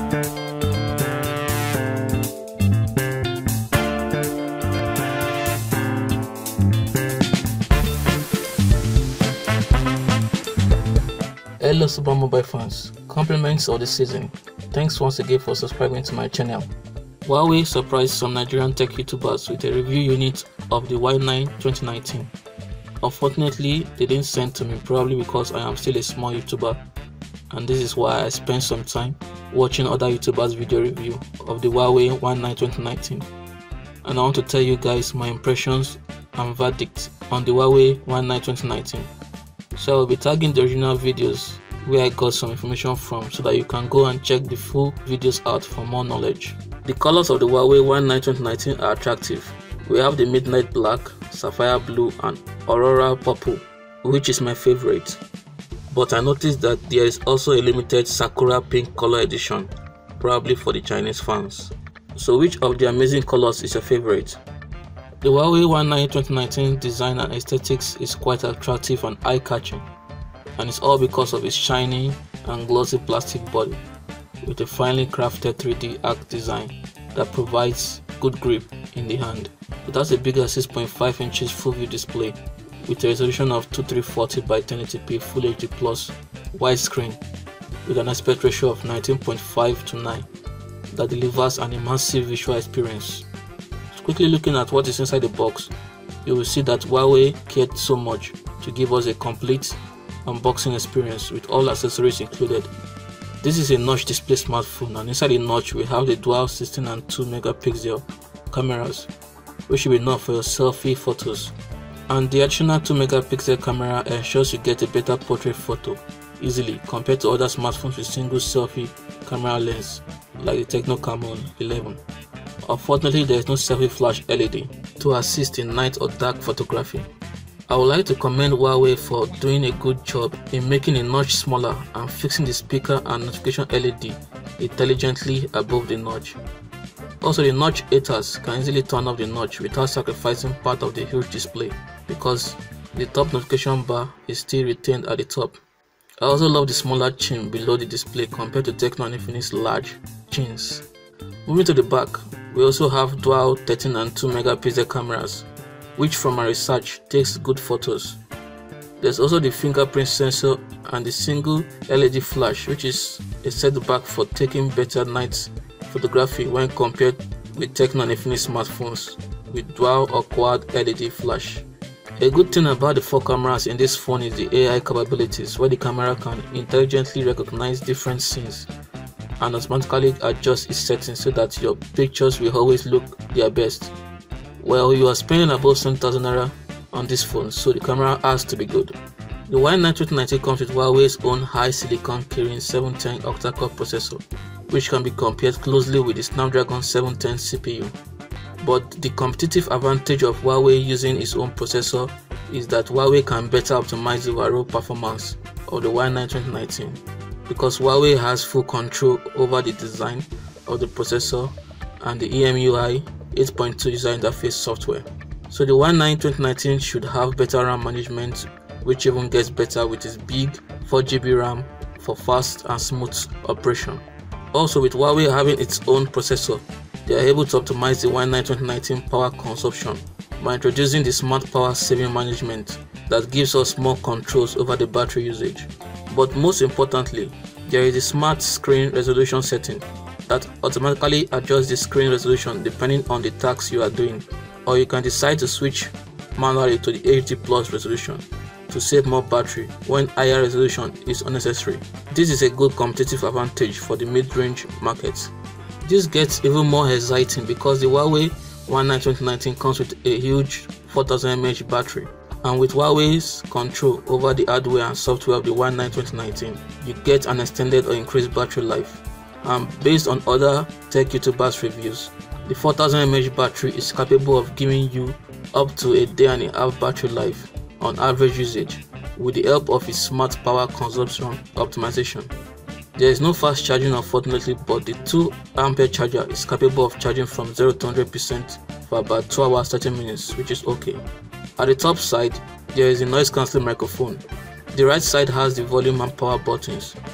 Hello Super Mobile fans, compliments of the season. Thanks once again for subscribing to my channel. Huawei surprised some Nigerian tech YouTubers with a review unit of the Y9 2019. Unfortunately, they didn't send to me, probably because I am still a small YouTuber, and this is why I spent some time watching other YouTubers' video review of the Huawei Y9 2019. And I want to tell you guys my impressions and verdict on the Huawei Y9 2019. So I will be tagging the original videos where I got some information from so that you can go and check the full videos out for more knowledge. The colors of the Huawei Y9 2019 are attractive. We have the midnight black, sapphire blue and aurora purple, which is my favorite. But I noticed that there is also a limited sakura pink color edition, probably for the Chinese fans. So which of the amazing colors is your favorite? The Huawei Y9 2019 design and aesthetics is quite attractive and eye-catching, and it's all because of its shiny and glossy plastic body with a finely crafted 3D arc design that provides good grip in the hand. It has a bigger 6.5 inches full view display with a resolution of 2340 by 1080p Full HD Plus widescreen with an aspect ratio of 19.5 to 9 that delivers an immersive visual experience. Quickly looking at what is inside the box, you will see that Huawei cared so much to give us a complete unboxing experience with all accessories included. This is a notch display smartphone, and inside the notch we have the dual 16 and 2 megapixel cameras, which will be enough for your selfie photos. And the additional 2 megapixel camera ensures you get a better portrait photo easily compared to other smartphones with single selfie camera lens like the Tecno Camon 11. Unfortunately, there is no selfie flash LED to assist in night or dark photography. I would like to commend Huawei for doing a good job in making a notch smaller and fixing the speaker and notification LED intelligently above the notch. Also, the notch haters can easily turn off the notch without sacrificing part of the huge display because the top notification bar is still retained at the top. I also love the smaller chin below the display compared to Tecno and Infinix large chins. Moving to the back, we also have dual 13 and 2 megapixel cameras, which from my research takes good photos. There's also the fingerprint sensor and the single LED flash, which is a setback for taking better night photography when compared with Tecno and Infinix smartphones with dual or quad LED flash. A good thing about the 4 cameras in this phone is the AI capabilities, where the camera can intelligently recognize different scenes and automatically adjust its settings so that your pictures will always look their best. Well, you are spending above 7,000 naira on this phone, so the camera has to be good. The Y9 2019 comes with Huawei's own high silicon Kirin 710 octa-core processor, which can be compared closely with the Snapdragon 710 CPU. But the competitive advantage of Huawei using its own processor is that Huawei can better optimize the overall performance of the Y9 2019. Because Huawei has full control over the design of the processor and the EMUI 8.2 user interface software. So the Y9 2019 should have better RAM management, which even gets better with its big 4GB RAM for fast and smooth operation. Also, with Huawei having its own processor, they are able to optimize the Y9 2019 power consumption by introducing the smart power saving management that gives us more controls over the battery usage. But most importantly, there is a smart screen resolution setting that automatically adjusts the screen resolution depending on the tasks you are doing, or you can decide to switch manually to the HD Plus resolution to save more battery when higher resolution is unnecessary. This is a good competitive advantage for the mid-range market. This gets even more exciting because the Huawei Y9 2019 comes with a huge 4000 mAh battery. And with Huawei's control over the hardware and software of the Y9 2019, you get an extended or increased battery life. And based on other tech YouTubers reviews, the 4000 mAh battery is capable of giving you up to a day and a half battery life on average usage with the help of its smart power consumption optimization. There is no fast charging unfortunately, but the 2A charger is capable of charging from 0 to 100% for about 2 hours 30 minutes, which is okay. At the top side, there is a noise cancelling microphone. The right side has the volume and power buttons.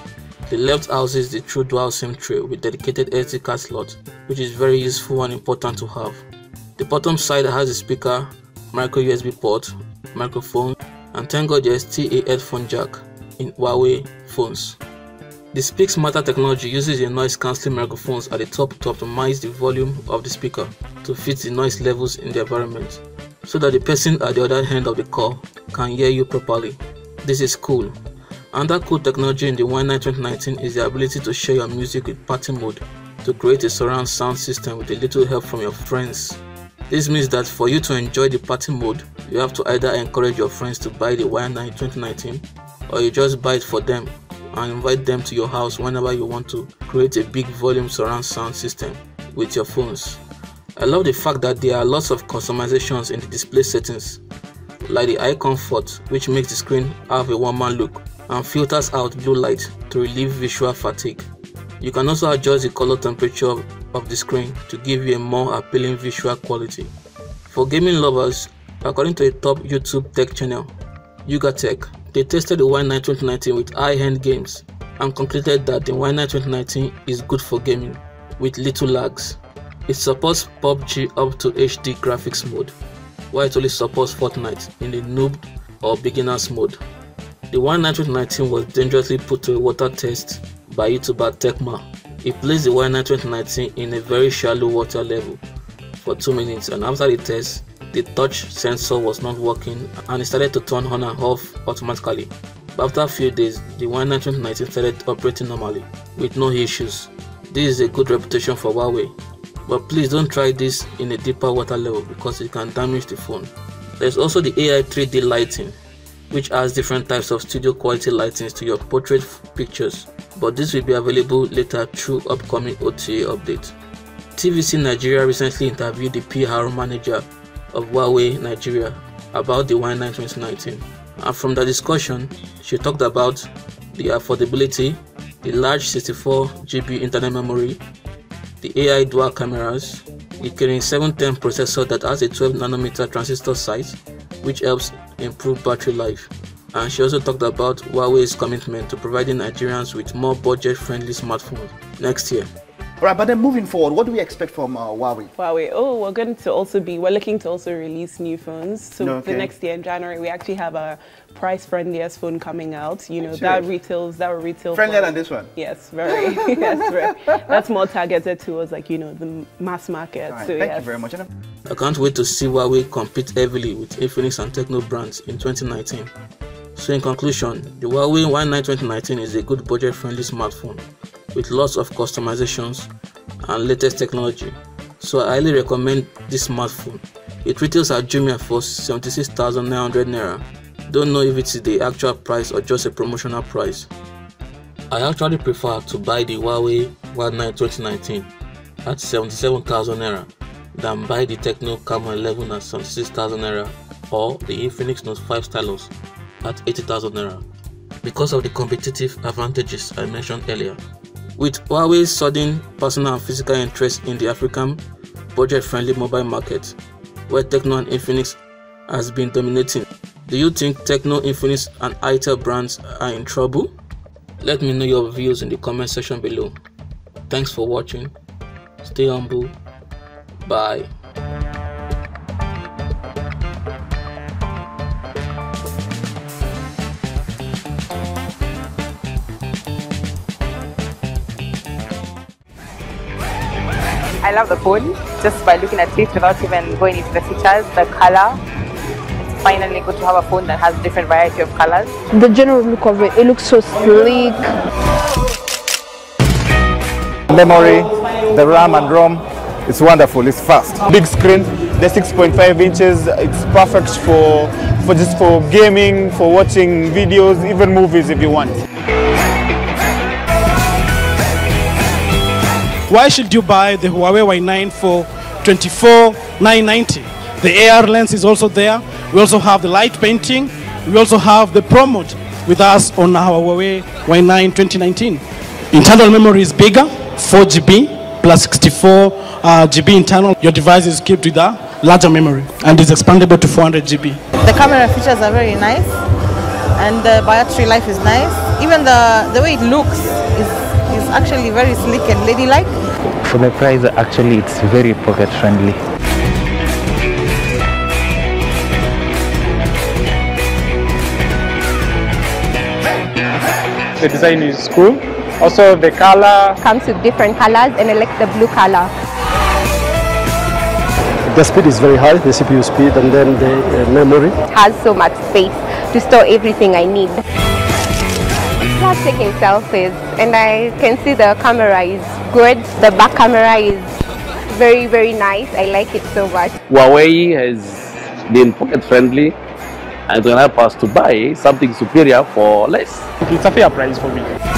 The left houses the true dual SIM tray with dedicated SD card slot, which is very useful and important to have. The bottom side has a speaker, micro USB port, microphone, and thank God there's still a headphone jack in Huawei phones. The Speak Smarter technology uses a noise cancelling microphones at the top to optimize the volume of the speaker to fit the noise levels in the environment, so that the person at the other end of the call can hear you properly. This is cool. Another cool technology in the Y9 2019 is the ability to share your music with party mode to create a surround sound system with a little help from your friends. This means that for you to enjoy the party mode, you have to either encourage your friends to buy the Y9 2019 or you just buy it for them and invite them to your house whenever you want to create a big volume surround sound system with your phones. I love the fact that there are lots of customizations in the display settings, like the eye comfort, which makes the screen have a warmer look and filters out blue light to relieve visual fatigue. You can also adjust the color temperature of the screen to give you a more appealing visual quality. For gaming lovers, according to a top YouTube tech channel, Yuga Tech, they tested the Y9 2019 with high-end games and concluded that the Y9 2019 is good for gaming with little lags. It supports PUBG up to HD graphics mode, while it only supports Fortnite in the noob or beginners mode. The Y9 2019 was dangerously put to a water test by YouTuber Tecma. He placed the Y9 2019 in a very shallow water level for 2 minutes, and after the test, the touch sensor was not working and it started to turn on and off automatically. But after a few days, the Y9 2019 started operating normally with no issues. This is a good reputation for Huawei, but please don't try this in a deeper water level because it can damage the phone. There's also the AI 3D lighting, which adds different types of studio quality lightings to your portrait pictures, but this will be available later through upcoming OTA update. TVC Nigeria recently interviewed the PR manager of Huawei Nigeria about the Y9 2019, and from the discussion she talked about the affordability, the large 64GB internal memory, the AI dual cameras, the Kirin 710 processor that has a 12nm transistor size which helps improve battery life, and she also talked about Huawei's commitment to providing Nigerians with more budget-friendly smartphones next year. Right, but then moving forward, what do we expect from Huawei? Huawei, we're looking to also release new phones. So the next year in January, we actually have a price-friendliest phone coming out. You know, that will retail friendlier than this one. Yes, very. Yes, very. That's more targeted towards, like, you know, the mass market. Right, so thank you very much. I can't wait to see Huawei compete heavily with Infinix and Tecno brands in 2019. So in conclusion, the Huawei Y9 2019 is a good budget-friendly smartphone with lots of customizations and latest technology, so I highly recommend this smartphone. It retails at Jumia for 76,900 naira. Don't know if it's the actual price or just a promotional price. I actually prefer to buy the Huawei Y9 2019 at 77,000 naira than buy the Tecno Camon 11 at 76,000 naira or the Infinix Note 5 Stylus at 80,000 naira because of the competitive advantages I mentioned earlier. With Huawei's sudden personal and physical interest in the African budget-friendly mobile market, where Tecno and Infinix has been dominating, do you think Tecno, Infinix and Itel brands are in trouble? Let me know your views in the comment section below. Thanks for watching. Stay humble. Bye. I love the phone just by looking at it without even going into the features. The color, it's finally good to have a phone that has different variety of colors. The general look of it looks so sleek. Memory, the RAM and ROM, it's wonderful, it's fast. Big screen, the 6.5 inches, it's perfect for gaming, for watching videos, even movies if you want. Why should you buy the Huawei Y9 for 24,990? The AR lens is also there. We also have the light painting. We also have the Pro Mode with us on our Huawei Y9 2019. Internal memory is bigger, 4GB plus 64 GB internal. Your device is equipped with a larger memory and is expandable to 400 GB. The camera features are very nice and the battery life is nice. even the way it looks is actually very sleek and ladylike. For the price, actually it's very pocket friendly. The design is cool. Also the color comes with different colors, and I like the blue color. The speed is very high, the CPU speed, and then the memory. It has so much space to store everything I need. I love taking selfies, and I can see the camera is good. The back camera is very, very nice. I like it so much. Huawei has been pocket friendly and will help us to buy something superior for less. It's a fair price for me.